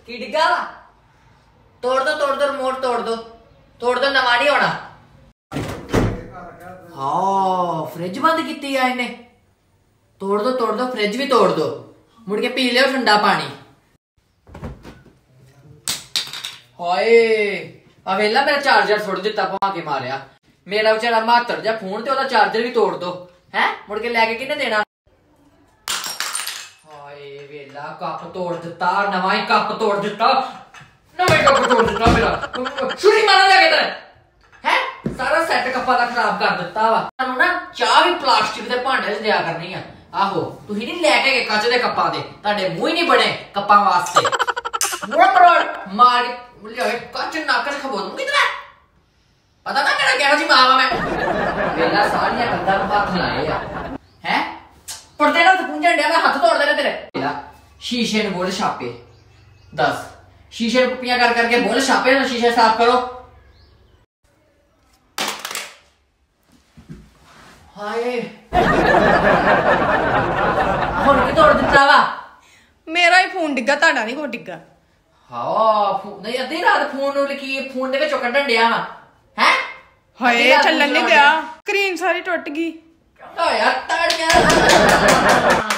की डिग्गा तोड़ दो रिमोट तोड़ दो नवा नहीं होना। हाँ फ्रिज बंद की इन्हें। तोड़ दो फ्रिज भी तोड़ दो। मुड़ के पी लियो ठंडा पानी। हाय आ वेला मेरा चार्जर सुट दिता पा के मारिया। मेरा बेचारा मातर जा फोन ते ओदा चार्जर भी तोड़ दो है। मुड़ के लेके किने देना। हाय वेला कप तोड़ दिता नवा ही कप तोड़ दिता मेरा छुरी मारा जाके तेरे है सारा सेट कप्पा दा खराब कर दिता वा। तानू ना चाह भी प्लास्टिक दे भांडे च दिया करनी है। आहो तुसीं नहीं लेके गए कच दे कप्पां दे तुहाडे मूंह ही नहीं बने कप्पां वास्ते। मुड़ मार लिया कच नक च खबो दूंगी तेरा पता ना मेरा क्या जी मावा मैं वेला सारियां गंदा हाथ लाए यार हैं पड़ते ना तो पूंजन डे मैं हाथ तोड़ देना तेरे। वेला शीशे ने बोल छापे 10 शीशे पुपियां कर करके बोल छापे ना शीशे साफ करो। हाय हुण की तोड़ दिता वा। मेरा ही फोन डिग्गा ताड़ा नहीं को डिग्गा। हाँ नहीं अद्धी रात फोन लिखी फोन दे विचों कड्ढन डिया वा हैं। हाय चलन नहीं दिया स्क्रीन सारी टुट गई। यार ताड़ियां